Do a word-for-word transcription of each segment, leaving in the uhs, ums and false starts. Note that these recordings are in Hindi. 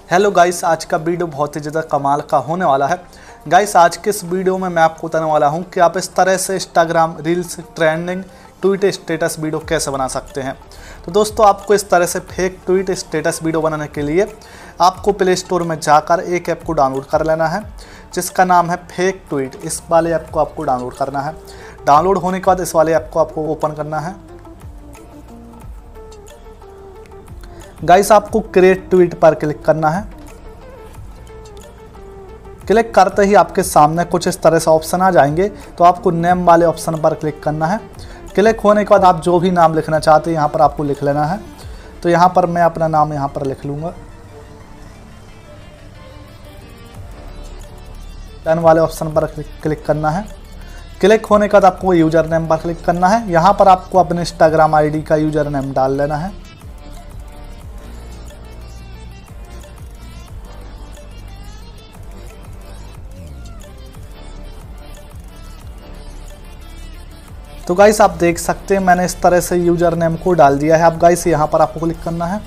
हेलो गाइस, आज का वीडियो बहुत ही ज़्यादा कमाल का होने वाला है। गाइस आज के इस वीडियो में मैं आपको बताने वाला हूं कि आप इस तरह से Instagram reels, trending, tweet status video कैसे बना सकते हैं। तो दोस्तों, आपको इस तरह से फेक ट्वीट स्टेटस वीडियो बनाने के लिए आपको प्ले स्टोर में जाकर एक ऐप को डाउनलोड कर लेना है जिसका नाम है फेक ट्वीट। इस वाले ऐप को आपको डाउनलोड करना है। डाउनलोड होने के बाद इस वाले ऐप को आपको ओपन करना है। गाइस आपको क्रिएट ट्वीट पर क्लिक करना है। क्लिक करते ही आपके सामने कुछ इस तरह से ऑप्शन आ जाएंगे, तो आपको नेम वाले ऑप्शन पर क्लिक करना है। क्लिक होने के बाद आप जो भी नाम लिखना चाहते हैं यहाँ पर आपको लिख लेना है। तो यहाँ पर मैं अपना नाम यहाँ पर लिख लूँगा। डन वाले ऑप्शन पर क्लिक करना है। क्लिक होने के बाद आपको यूज़र नेम पर क्लिक करना है। यहाँ पर आपको अपने इंस्टाग्राम आईडी का यूज़र नेम डाल लेना है। तो गाइस आप देख सकते हैं मैंने इस तरह से यूज़र नेम को डाल दिया है। अब गाइस यहाँ पर आपको क्लिक करना है।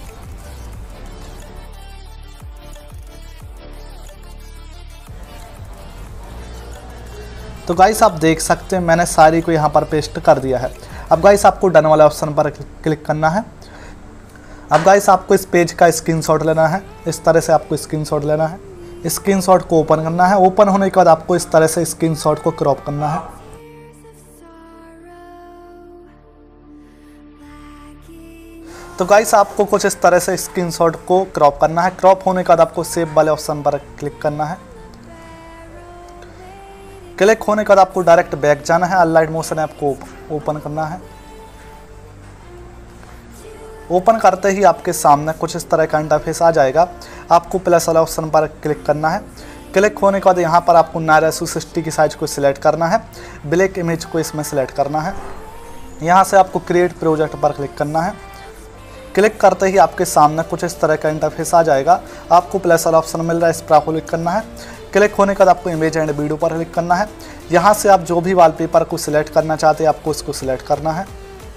तो गाइस आप देख सकते हैं मैंने सारी को यहाँ पर पेस्ट कर दिया है। अब गाइस आपको डन वाले ऑप्शन पर क्लिक करना है। अब गाइस आपको इस पेज का स्क्रीनशॉट लेना है। इस तरह से आपको स्क्रीनशॉट लेना है। स्क्रीनशॉट को ओपन करना है। ओपन होने के बाद आपको इस तरह से स्क्रीनशॉट को क्रॉप करना है। तो गाइस आपको कुछ इस तरह से स्क्रीनशॉट को क्रॉप करना है। क्रॉप होने के बाद आपको सेव वाले ऑप्शन पर क्लिक करना है। क्लिक होने के बाद आपको डायरेक्ट बैक जाना है। अलाइट मोशन ऐप को ओपन करना है। ओपन करते ही आपके सामने कुछ इस तरह का इंटरफेस आ जाएगा। आपको प्लस वाला ऑप्शन पर क्लिक करना है। क्लिक होने के बाद यहाँ पर आपको नायरा सिक्सटी की साइज को सिलेक्ट करना है। ब्लैक इमेज को इसमें सिलेक्ट करना है। यहाँ से आपको क्रिएट प्रोजेक्ट पर क्लिक करना है। क्लिक करते ही आपके सामने कुछ इस तरह का इंटरफेस आ जाएगा। आपको प्लस वाला ऑप्शन मिल रहा है, इस पर क्लिक करना है। क्लिक होने के बाद आपको इमेज एंड वीडियो पर क्लिक करना है। यहाँ से आप जो भी वॉलपेपर को सिलेक्ट करना चाहते हैं आपको इसको सिलेक्ट करना है।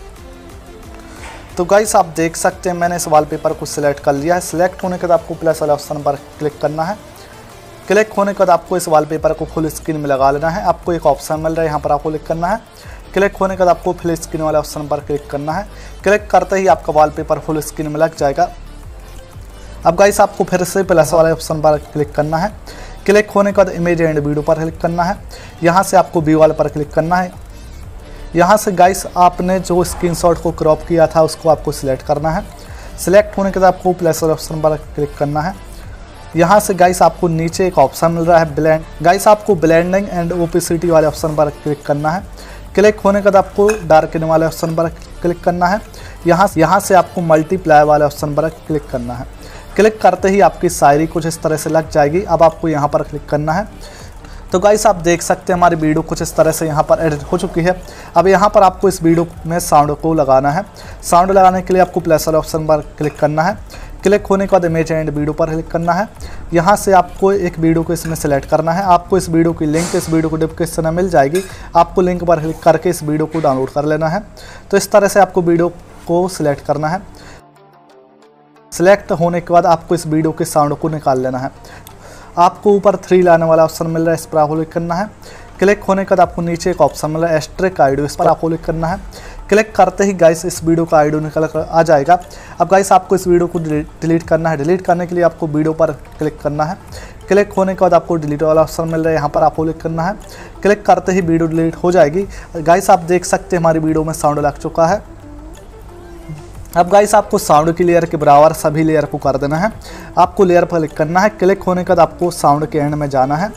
तो गाइस आप देख सकते हैं मैंने इस वॉलपेपर को सिलेक्ट कर लिया है। सिलेक्ट होने के बाद आपको प्लस वाले ऑप्शन पर क्लिक करना है। क्लिक होने के बाद आपको इस वॉलपेपर को फुल स्क्रीन में लगा लेना है। आपको एक ऑप्शन मिल रहा है, यहाँ पर आपको क्लिक करना है। क्लिक होने के बाद आपको फुल स्क्रीन वाले ऑप्शन पर क्लिक करना है। क्लिक करते ही आपका वॉलपेपर फुल स्क्रीन में लग जाएगा। अब गाइस आपको फिर से प्लस वाले ऑप्शन पर क्लिक करना है। क्लिक होने के बाद इमेज एंड वीडियो पर क्लिक करना है। यहाँ से आपको व्यू वाले पर क्लिक करना है। यहाँ से गाइस आपने जो स्क्रीनशॉट को क्रॉप किया था उसको आपको सिलेक्ट करना है। सिलेक्ट होने के बाद आपको प्लस वाले ऑप्शन पर क्लिक करना है। यहाँ से गाइस आपको नीचे एक ऑप्शन मिल रहा है ब्लेंड। गाइस आपको ब्लेंडिंग एंड ओपेसिटी वाले ऑप्शन पर क्लिक करना है। क्लिक होने के बाद आपको डार्कन वाले ऑप्शन पर क्लिक करना है। यहाँ यहाँ से आपको मल्टीप्लाई वाले ऑप्शन पर क्लिक करना है। क्लिक करते ही आपकी शायरी कुछ इस तरह से लग जाएगी। अब आपको यहाँ पर क्लिक करना है। तो गाइस आप देख सकते हैं हमारी वीडियो कुछ इस तरह से यहाँ पर एडिट हो चुकी है। अब यहाँ पर आपको इस वीडियो में साउंड को लगाना है। साउंड लगाने के लिए आपको प्लस वाले ऑप्शन पर क्लिक करना है। क्लिक होने के बाद इमेज एंड वीडियो पर क्लिक करना है। यहाँ से आपको एक वीडियो को इसमें सेलेक्ट करना है। आपको इस वीडियो की लिंक इस वीडियो को डिस्क्रिप्शन में मिल जाएगी। आपको लिंक पर क्लिक करके इस वीडियो को डाउनलोड कर लेना है। तो इस तरह से आपको वीडियो को सिलेक्ट करना है। सिलेक्ट होने के बाद आपको इस वीडियो के साउंड को निकाल लेना है। आपको ऊपर थ्री लाने वाला ऑप्शन मिल रहा है, इस पर आपको क्लिक करना है। क्लिक होने के बाद आपको नीचे एक ऑप्शन मिल रहा है एक्सट्रैक्ट ऑडियो, इस पर आपको क्लिक करना है। क्लिक करते ही गाइस इस वीडियो का ऑडियो निकल कर आ जाएगा। अब गाइस आपको इस वीडियो को डिलीट करना है। डिलीट करने के लिए आपको वीडियो पर क्लिक करना है। क्लिक होने के बाद आपको डिलीट वाला ऑप्शन मिल रहा है, यहाँ पर आपको क्लिक करना है। क्लिक करते ही वीडियो डिलीट हो जाएगी। गाइस आप देख सकते हैं हमारी वीडियो में साउंड लग चुका है। अब गाइस आपको साउंड की लेयर के बराबर सभी लेयर को कर देना है। आपको लेयर पर क्लिक करना है। क्लिक होने के बाद आपको साउंड के एंड में जाना है।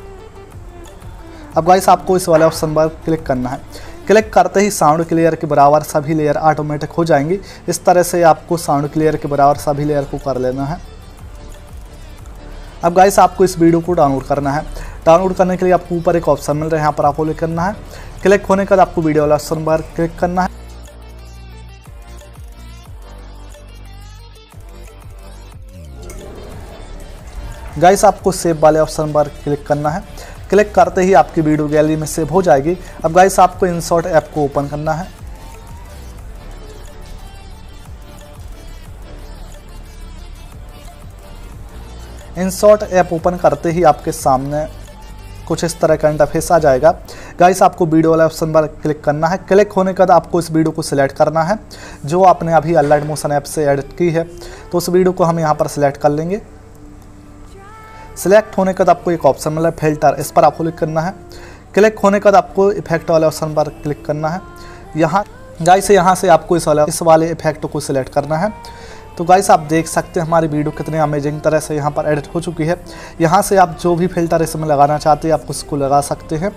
अब गाइस आपको इस वाले ऑप्शन पर क्लिक करना है। क्लिक करते ही साउंड की लेयर के बराबर सभी लेयर ऑटोमेटिक हो जाएंगी। इस तरह से आपको साउंड की लेयर के बराबर सभी लेयर को कर लेना है। अब गाइस आपको इस वीडियो को डाउनलोड करना है। डाउनलोड करने के लिए आपको ऊपर एक ऑप्शन मिल रहा है, यहाँ पर आपको क्लिक करना है। क्लिक होने के बाद आपको वीडियो वाला ऑप्शन पर क्लिक करना है। गाइस आपको सेव वाले ऑप्शन पर क्लिक करना है। क्लिक करते ही आपकी वीडियो गैलरी में सेव हो जाएगी। अब गाइस आपको इनशॉट ऐप को ओपन करना है। InShot ऐप ओपन करते ही आपके सामने कुछ इस तरह का इंटरफेस आ जाएगा। गाइस आपको वीडियो वाले ऑप्शन पर क्लिक करना है। क्लिक होने के बाद आपको इस वीडियो को सिलेक्ट करना है जो आपने अभी अलाइट मोशन ऐप से एडिट की है। तो उस वीडियो को हम यहाँ पर सिलेक्ट कर लेंगे। सिलेक्ट होने के बाद आपको एक ऑप्शन मिला फिल्टर, इस पर आपको क्लिक करना है। क्लिक होने के बाद आपको इफेक्ट वाले ऑप्शन पर क्लिक करना है। यहाँ गाइस यहाँ से आपको इस वाले इस वाले इफेक्ट को सिलेक्ट करना है। तो गाइस आप देख सकते हैं हमारी वीडियो कितने अमेजिंग तरह से यहाँ पर एडिट हो चुकी है। यहाँ से आप जो भी फिल्टर इसमें लगाना चाहते हैं आप उसको लगा सकते हैं।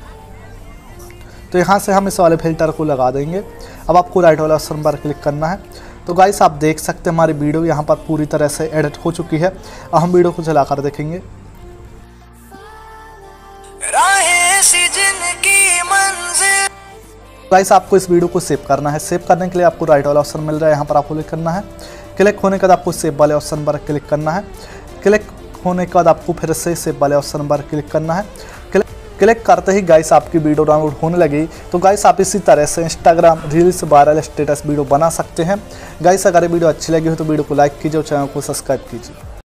तो यहाँ से हम इस वाले फिल्टर को लगा देंगे। अब आपको राइट वाले ऑप्शन पर क्लिक करना है। तो गाइस आप देख सकते हैं हमारी वीडियो यहाँ पर पूरी तरह से एडिट हो चुकी है। अब हम वीडियो को चलाकर देखेंगे। गाइस आपको इस वीडियो को सेव करना है। सेव करने के लिए आपको राइट वाला ऑप्शन मिल रहा है, यहाँ पर आपको क्लिक करना है। क्लिक होने के बाद आपको सेव वाले ऑप्शन पर क्लिक करना है। क्लिक होने के बाद आपको फिर से सेव वाले ऑप्शन पर क्लिक करना है। क्लिक क्लिक करते ही गाइस आपकी वीडियो डाउनलोड होने लगी। तो गाइस आप इसी तरह से Instagram reels viral status video बना सकते हैं। गाइस अगर ये वीडियो अच्छी लगी हो तो वीडियो को लाइक कीजिए और चैनल को सब्सक्राइब कीजिए।